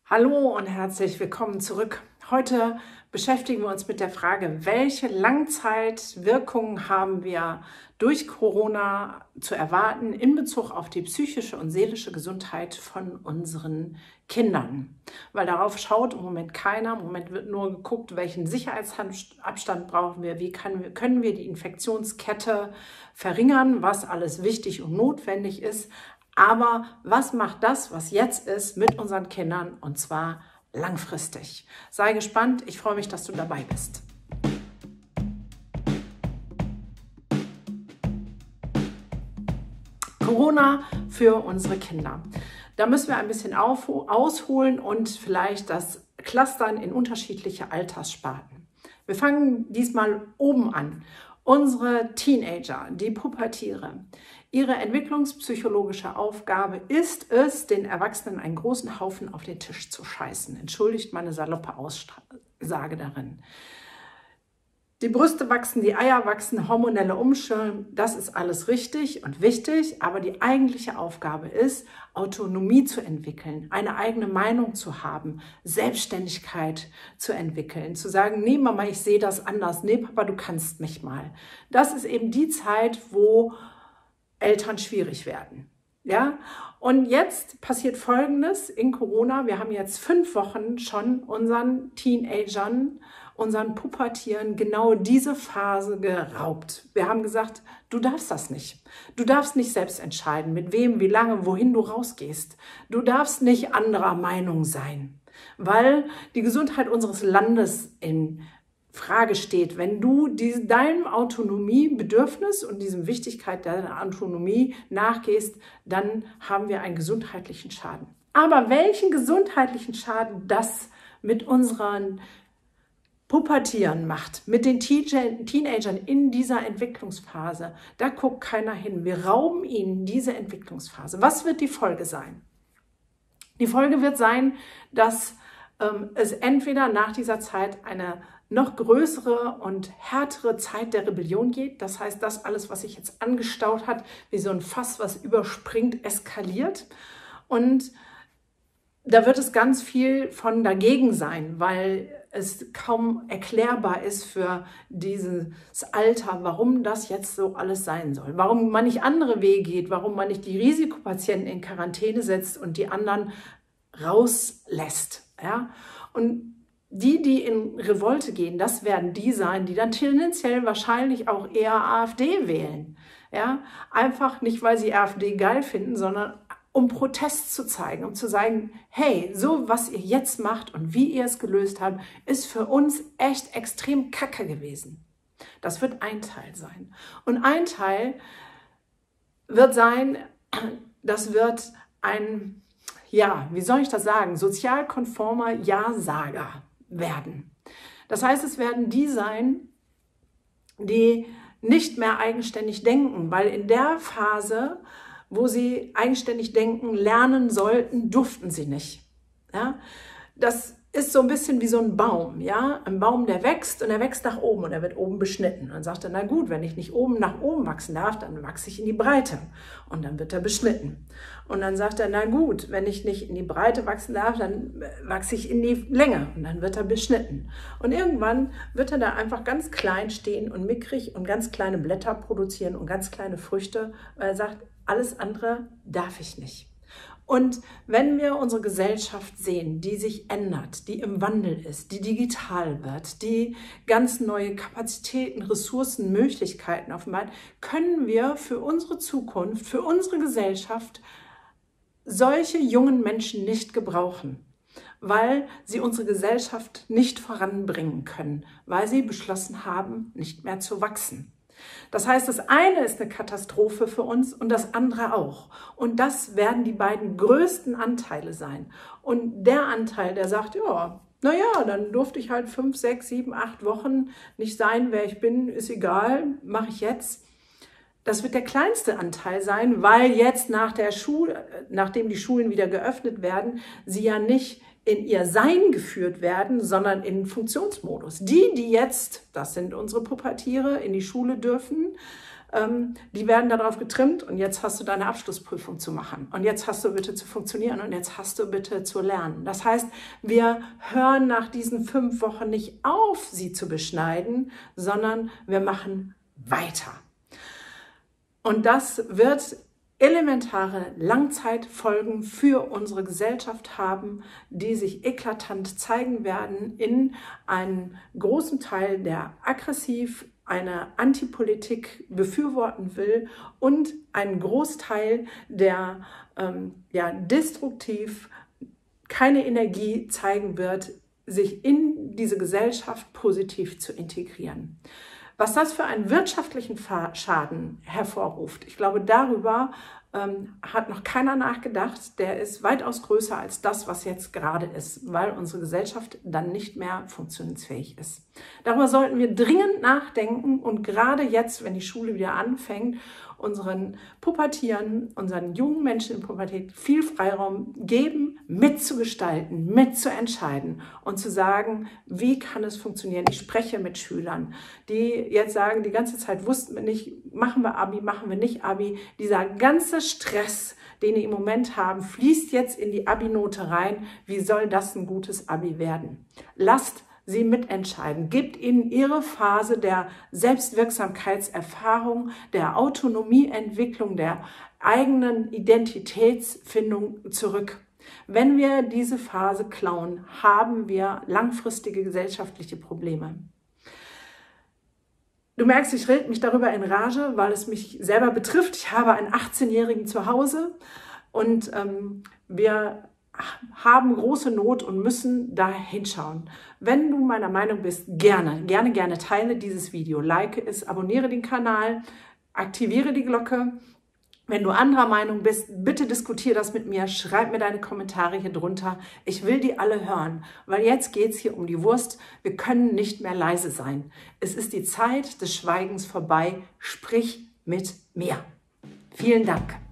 Hallo und herzlich willkommen zurück. Heute beschäftigen wir uns mit der Frage, welche Langzeitwirkungen haben wir durch Corona zu erwarten in Bezug auf die psychische und seelische Gesundheit von unseren Kindern. Weil darauf schaut im Moment keiner. Im Moment wird nur geguckt, welchen Sicherheitsabstand brauchen wir, wie können wir die Infektionskette verringern, was alles wichtig und notwendig ist. Aber was macht das, was jetzt ist, mit unseren Kindern, und zwar langfristig? Sei gespannt, ich freue mich, dass du dabei bist. Corona für unsere Kinder. Da müssen wir ein bisschen ausholen und vielleicht das clustern in unterschiedliche Alterssparten. Wir fangen diesmal oben an. Unsere Teenager, die Pubertiere. Ihre entwicklungspsychologische Aufgabe ist es, den Erwachsenen einen großen Haufen auf den Tisch zu scheißen. Entschuldigt meine saloppe Aussage darin. Die Brüste wachsen, die Eier wachsen, hormonelle Umschwung, das ist alles richtig und wichtig, aber die eigentliche Aufgabe ist, Autonomie zu entwickeln, eine eigene Meinung zu haben, Selbstständigkeit zu entwickeln, zu sagen, nee Mama, ich sehe das anders, nee Papa, du kannst mich mal. Das ist eben die Zeit, wo Eltern schwierig werden. Ja? Und jetzt passiert Folgendes in Corona, wir haben jetzt 5 Wochen schon unseren Teenagern, unseren Pubertieren genau diese Phase geraubt. Wir haben gesagt, du darfst das nicht. Du darfst nicht selbst entscheiden, mit wem, wie lange, wohin du rausgehst. Du darfst nicht anderer Meinung sein, weil die Gesundheit unseres Landes in Frage steht. Wenn du deinem Autonomiebedürfnis und diesem Wichtigkeit deiner Autonomie nachgehst, dann haben wir einen gesundheitlichen Schaden. Aber welchen gesundheitlichen Schaden das mit unseren Pubertieren macht, mit den Teenagern in dieser Entwicklungsphase, da guckt keiner hin. Wir rauben ihnen diese Entwicklungsphase. Was wird die Folge sein? Die Folge wird sein, dass es entweder nach dieser Zeit eine noch größere und härtere Zeit der Rebellion geht. Das heißt, das alles, was sich jetzt angestaut hat, wie so ein Fass, was überspringt, eskaliert. Und da wird es ganz viel von dagegen sein, weil es kaum erklärbar ist für dieses Alter, warum das jetzt so alles sein soll. Warum man nicht andere Wege geht, warum man nicht die Risikopatienten in Quarantäne setzt und die anderen rauslässt. Ja? Und die in Revolte gehen, das werden die sein, die dann tendenziell wahrscheinlich auch eher AfD wählen. Ja? Einfach nicht, weil sie AfD geil finden, sondern um Protest zu zeigen, um zu sagen, hey, so was ihr jetzt macht und wie ihr es gelöst habt, ist für uns echt extrem kacke gewesen. Das wird ein Teil sein. Und ein Teil wird sein, das wird ein, ja, wie soll ich das sagen, sozial konformer Ja-Sager werden. Das heißt, es werden die sein, die nicht mehr eigenständig denken, weil in der Phase, wo sie eigenständig denken, lernen sollten, durften sie nicht. Ja? Das ist so ein bisschen wie so ein Baum. Ja? Ein Baum, der wächst und er wächst nach oben und er wird oben beschnitten. Dann sagt er, na gut, wenn ich nicht oben nach oben wachsen darf, dann wachse ich in die Breite. Und dann wird er beschnitten. Und dann sagt er, na gut, wenn ich nicht in die Breite wachsen darf, dann wachse ich in die Länge. Und dann wird er beschnitten. Und irgendwann wird er da einfach ganz klein stehen und mickrig und ganz kleine Blätter produzieren und ganz kleine Früchte, weil er sagt, alles andere darf ich nicht. Und wenn wir unsere Gesellschaft sehen, die sich ändert, die im Wandel ist, die digital wird, die ganz neue Kapazitäten, Ressourcen, Möglichkeiten offenbart, können wir für unsere Zukunft, für unsere Gesellschaft solche jungen Menschen nicht gebrauchen, weil sie unsere Gesellschaft nicht voranbringen können, weil sie beschlossen haben, nicht mehr zu wachsen. Das heißt, das eine ist eine Katastrophe für uns und das andere auch. Und das werden die beiden größten Anteile sein. Und der Anteil, der sagt, ja, naja, dann durfte ich halt 5, 6, 7, 8 Wochen nicht sein, wer ich bin, ist egal, mache ich jetzt. Das wird der kleinste Anteil sein, weil jetzt nachdem die Schulen wieder geöffnet werden, sie ja nicht in ihr Sein geführt werden, sondern in Funktionsmodus. Die jetzt, das sind unsere Pubertiere, in die Schule dürfen, die werden darauf getrimmt und jetzt hast du deine Abschlussprüfung zu machen und jetzt hast du bitte zu funktionieren und jetzt hast du bitte zu lernen. Das heißt, wir hören nach diesen 5 Wochen nicht auf, sie zu beschneiden, sondern wir machen weiter. Und das wird elementare Langzeitfolgen für unsere Gesellschaft haben, die sich eklatant zeigen werden in einem großen Teil, der aggressiv eine Antipolitik befürworten will und einen Großteil, der destruktiv keine Energie zeigen wird, sich in diese Gesellschaft positiv zu integrieren. Was das für einen wirtschaftlichen Schaden hervorruft, ich glaube, darüber hat noch keiner nachgedacht. Der ist weitaus größer als das, was jetzt gerade ist, weil unsere Gesellschaft dann nicht mehr funktionsfähig ist. Darüber sollten wir dringend nachdenken und gerade jetzt, wenn die Schule wieder anfängt, unseren Pubertieren, unseren jungen Menschen in Pubertät viel Freiraum geben, mitzugestalten, mitzuentscheiden und zu sagen, wie kann es funktionieren. Ich spreche mit Schülern, die jetzt sagen, die ganze Zeit wussten wir nicht, machen wir Abi, machen wir nicht Abi. Dieser ganze Stress, den die im Moment haben, fließt jetzt in die Abi-Note rein. Wie soll das ein gutes Abi werden? Lasst sie mitentscheiden. Gebt ihnen ihre Phase der Selbstwirksamkeitserfahrung, der Autonomieentwicklung, der eigenen Identitätsfindung zurück. Wenn wir diese Phase klauen, haben wir langfristige gesellschaftliche Probleme. Du merkst, ich rede mich darüber in Rage, weil es mich selber betrifft. Ich habe einen 18-Jährigen zu Hause und wir haben große Not und müssen da hinschauen. Wenn du meiner Meinung bist, gerne teile dieses Video, like es, abonniere den Kanal, aktiviere die Glocke. Wenn du anderer Meinung bist, bitte diskutiere das mit mir, schreib mir deine Kommentare hier drunter. Ich will die alle hören, weil jetzt geht es hier um die Wurst. Wir können nicht mehr leise sein. Es ist die Zeit des Schweigens vorbei. Sprich mit mir. Vielen Dank.